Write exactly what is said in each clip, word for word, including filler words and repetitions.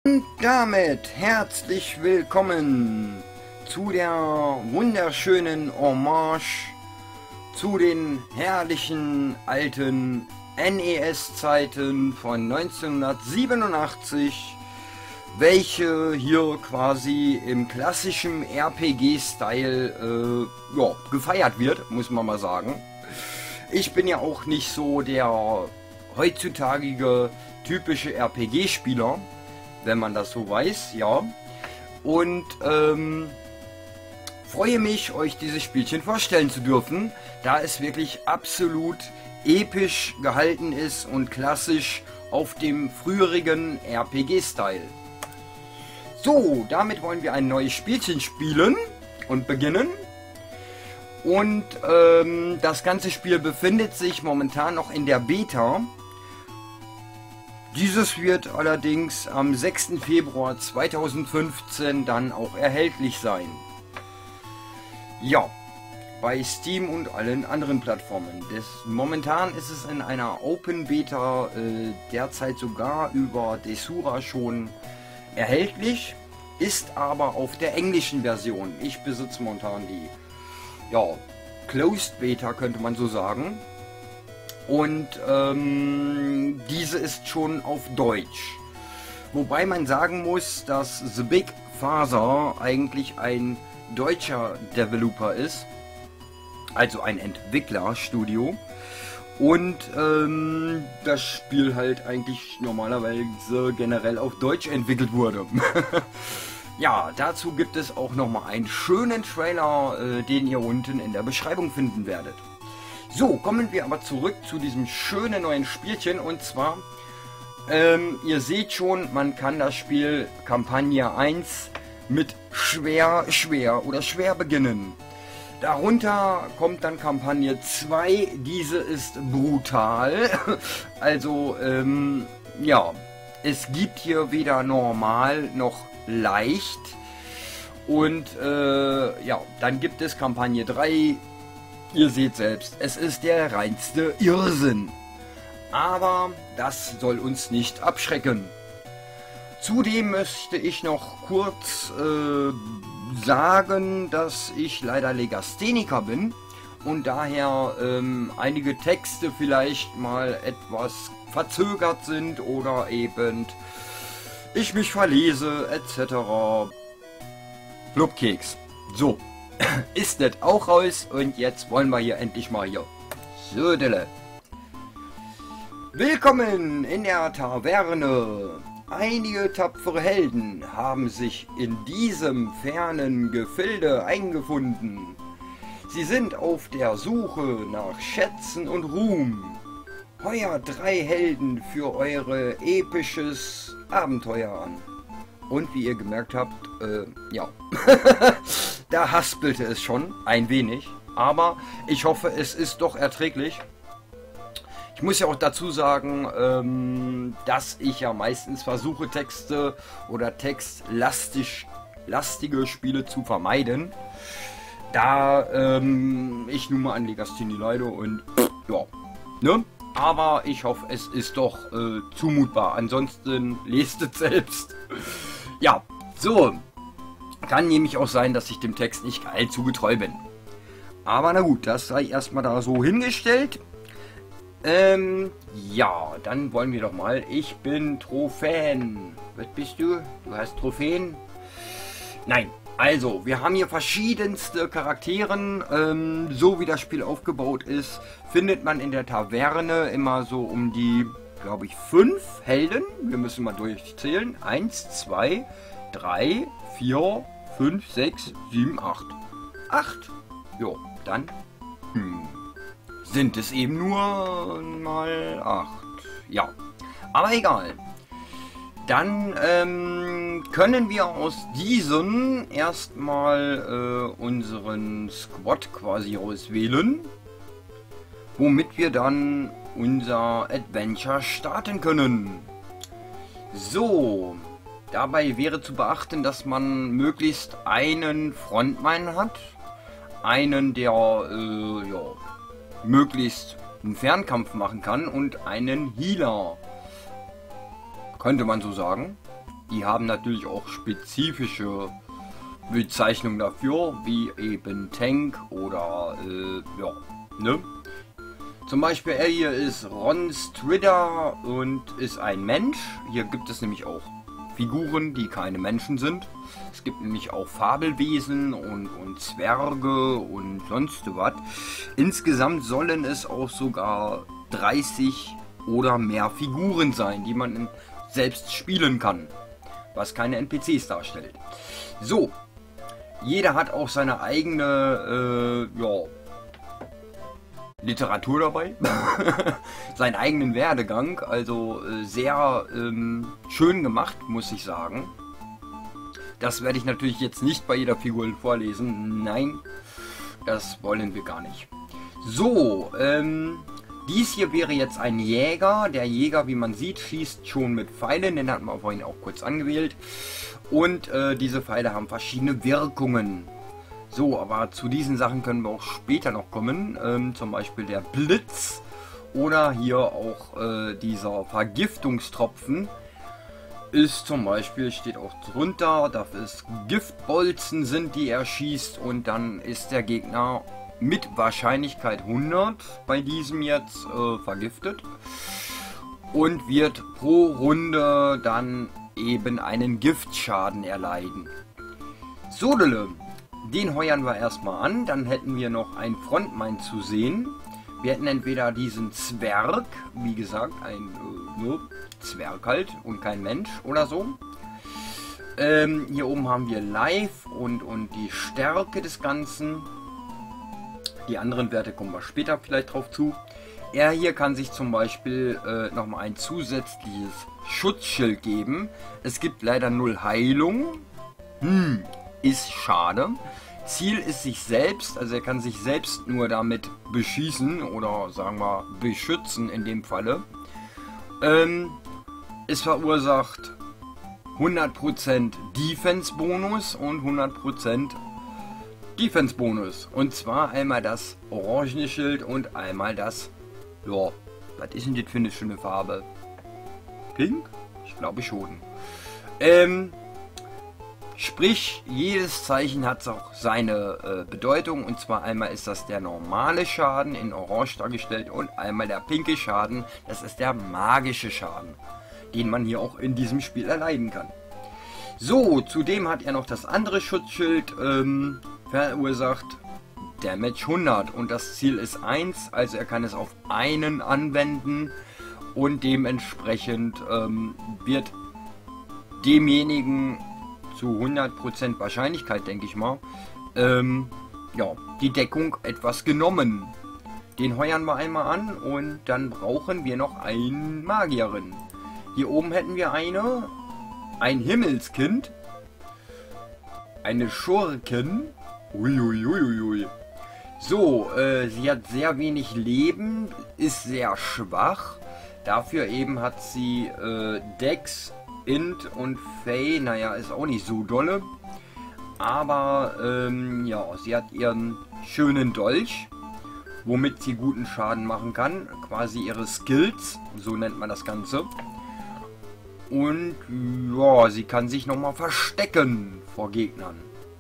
Und damit herzlich willkommen zu der wunderschönen Hommage zu den herrlichen alten N E S-Zeiten von neunzehnhundertsiebenundachtzig, welche hier quasi im klassischen R P G-Style äh, ja, gefeiert wird, muss man mal sagen. Ich bin ja auch nicht so der heutzutage typische R P G-Spieler, wenn man das so weiß, ja. Und ähm, freue mich, euch dieses Spielchen vorstellen zu dürfen, da es wirklich absolut episch gehalten ist und klassisch auf dem früheren R P G-Style. So, damit wollen wir ein neues Spielchen spielen und beginnen. Und ähm, das ganze Spiel befindet sich momentan noch in der Beta. Dieses wird allerdings am sechsten Februar zweitausendfünfzehn dann auch erhältlich sein. Ja, bei Steam und allen anderen Plattformen. Das, momentan ist es in einer Open Beta äh, derzeit sogar über Desura schon erhältlich, ist aber auf der englischen Version. Ich besitze momentan die ja, Closed Beta, könnte man so sagen. Und ähm, diese ist schon auf Deutsch. Wobei man sagen muss, dass The Big Father eigentlich ein deutscher Developer ist. Also ein Entwicklerstudio. Und ähm, das Spiel halt eigentlich normalerweise generell auf Deutsch entwickelt wurde. Ja, dazu gibt es auch nochmal einen schönen Trailer, äh, den ihr unten in der Beschreibung finden werdet. So, kommen wir aber zurück zu diesem schönen neuen Spielchen. Und zwar, ähm, ihr seht schon, man kann das Spiel Kampagne eins mit schwer, schwer oder schwer beginnen. Darunter kommt dann Kampagne zwei, diese ist brutal. Also, ähm, ja, es gibt hier weder normal noch leicht. Und, äh, ja, dann gibt es Kampagne drei. Ihr seht selbst, es ist der reinste Irrsinn. Aber das soll uns nicht abschrecken. Zudem möchte ich noch kurz äh, sagen, dass ich leider Legastheniker bin und daher ähm, einige Texte vielleicht mal etwas verzögert sind oder eben ich mich verlese et cetera. Blubkeks. So, ist das auch raus und jetzt wollen wir hier endlich mal hier. Södele. Willkommen in der Taverne. Einige tapfere Helden haben sich in diesem fernen Gefilde eingefunden. Sie sind auf der Suche nach Schätzen und Ruhm. Heuert drei Helden für eure episches Abenteuer an. Und wie ihr gemerkt habt, äh, ja, da haspelte es schon ein wenig. Aber ich hoffe, es ist doch erträglich. Ich muss ja auch dazu sagen, ähm, dass ich ja meistens versuche, Texte oder textlastig lastige Spiele zu vermeiden. Da ähm, ich nun mal an Legasthenie leide und ja, ne? Aber ich hoffe, es ist doch äh, zumutbar. Ansonsten lest es selbst. Ja, so. Kann nämlich auch sein, dass ich dem Text nicht allzu getreu bin. Aber na gut, das sei erstmal da so hingestellt. Ähm, ja, dann wollen wir doch mal. Ich bin Trophäen. Was bist du? Du hast Trophäen? Nein. Also, wir haben hier verschiedenste Charakteren. Ähm, so wie das Spiel aufgebaut ist, findet man in der Taverne immer so um die, glaube ich, fünf Helden. Wir müssen mal durchzählen. Eins, zwei, drei, vier, fünf, sechs, sieben, acht. Acht. Jo, dann. Hm. Sind es eben nur mal acht. Ja, aber egal. Dann ähm, können wir aus diesen erstmal äh, unseren Squad quasi auswählen, womit wir dann unser Adventure starten können. So, dabei wäre zu beachten, dass man möglichst einen Frontmann hat, einen, der äh, ja, möglichst einen Fernkampf machen kann und einen Healer. Könnte man so sagen. die haben natürlich auch spezifische Bezeichnungen dafür, wie eben Tank oder, äh, ja, ne? Zum Beispiel er hier ist Ron Strider und ist ein Mensch. Hier gibt es nämlich auch Figuren, die keine Menschen sind. Es gibt nämlich auch Fabelwesen und, und Zwerge und sonst was. Insgesamt sollen es auch sogar dreißig oder mehr Figuren sein, die man selbst spielen kann, was keine N P Cs darstellt. So, jeder hat auch seine eigene äh, ja, Literatur dabei, seinen eigenen Werdegang, also äh, sehr ähm, schön gemacht, muss ich sagen. Das werde ich natürlich jetzt nicht bei jeder Figur vorlesen, nein, das wollen wir gar nicht. So, ähm, dies hier wäre jetzt ein Jäger. Der Jäger, wie man sieht, schießt schon mit Pfeilen, den hatten wir vorhin auch kurz angewählt. Und äh, diese Pfeile haben verschiedene Wirkungen. So, aber zu diesen Sachen können wir auch später noch kommen. Ähm, zum Beispiel der Blitz oder hier auch äh, dieser Vergiftungstropfen ist zum Beispiel, steht auch drunter, dass es Giftbolzen sind, die er schießt und dann ist der Gegner mit Wahrscheinlichkeit hundert bei diesem jetzt äh, vergiftet und wird pro Runde dann eben einen Giftschaden erleiden. Sodele, den heuern wir erstmal an, dann hätten wir noch ein Frontmine zu sehen. Wir hätten entweder diesen Zwerg, wie gesagt, ein äh, nur Zwerg halt und kein Mensch oder so. Ähm, hier oben haben wir Life und, und die Stärke des Ganzen. Die anderen Werte kommen wir später vielleicht drauf zu. Er hier kann sich zum Beispiel äh, nochmal ein zusätzliches Schutzschild geben. Es gibt leider null Heilung. Hm, ist schade. Ziel ist sich selbst, also er kann sich selbst nur damit beschießen oder sagen wir beschützen in dem Falle. Ähm, es verursacht hundert Prozent Defense Bonus und hundert Prozent Defense Bonus. Und zwar einmal das orangene Schild und einmal das, ja, was ist denn das für eine schöne Farbe? Pink? Ich glaube schon. Ähm, sprich, jedes Zeichen hat auch seine äh, Bedeutung. Und zwar einmal ist das der normale Schaden in Orange dargestellt und einmal der pinke Schaden. Das ist der magische Schaden, den man hier auch in diesem Spiel erleiden kann. So, zudem hat er noch das andere Schutzschild ähm, verursacht. Damage hundert und das Ziel ist eins, also er kann es auf einen anwenden und dementsprechend ähm, wird demjenigen zu hundert Prozent Wahrscheinlichkeit, denke ich mal, ähm, ja, die Deckung etwas genommen. Den heuern wir einmal an und dann brauchen wir noch einen Magierin. Hier oben hätten wir eine, ein Himmelskind, eine Schurken. Uiuiuiui. So, äh, sie hat sehr wenig Leben, ist sehr schwach. Dafür eben hat sie äh, Dex, Int und Fey. Naja, ist auch nicht so dolle. Aber ähm, ja, sie hat ihren schönen Dolch, womit sie guten Schaden machen kann. Quasi ihre Skills, so nennt man das Ganze. Und ja, sie kann sich nochmal verstecken vor Gegnern.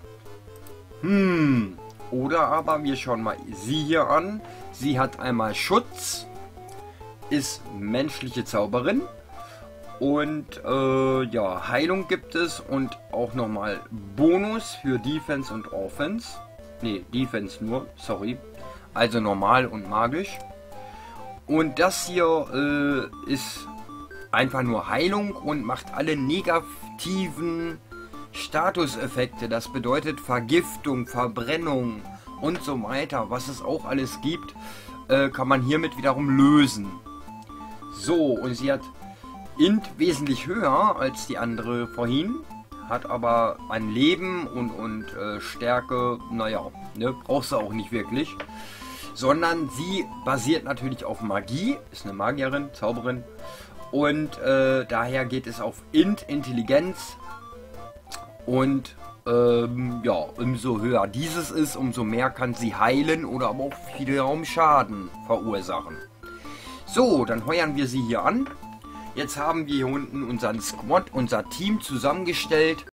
Hm, oder aber wir schauen mal sie hier an. Sie hat einmal Schutz, ist menschliche Zauberin und äh, ja, Heilung gibt es und auch nochmal Bonus für Defense und Offense. Ne, Defense nur, sorry. Also normal und magisch. Und das hier äh, ist einfach nur Heilung und macht alle negativen Statuseffekte, das bedeutet Vergiftung, Verbrennung und so weiter, was es auch alles gibt, äh, kann man hiermit wiederum lösen. So, und sie hat Int wesentlich höher als die andere vorhin, hat aber ein Leben und, und äh, Stärke, naja, ne, brauchst du auch nicht wirklich, sondern sie basiert natürlich auf Magie, ist eine Magierin, Zauberin, und äh, daher geht es auf Int, Intelligenz. Und ähm, ja, umso höher dieses ist, umso mehr kann sie heilen oder aber auch wiederum Schaden verursachen. So, dann heuern wir sie hier an. Jetzt haben wir hier unten unseren Squad, unser Team zusammengestellt.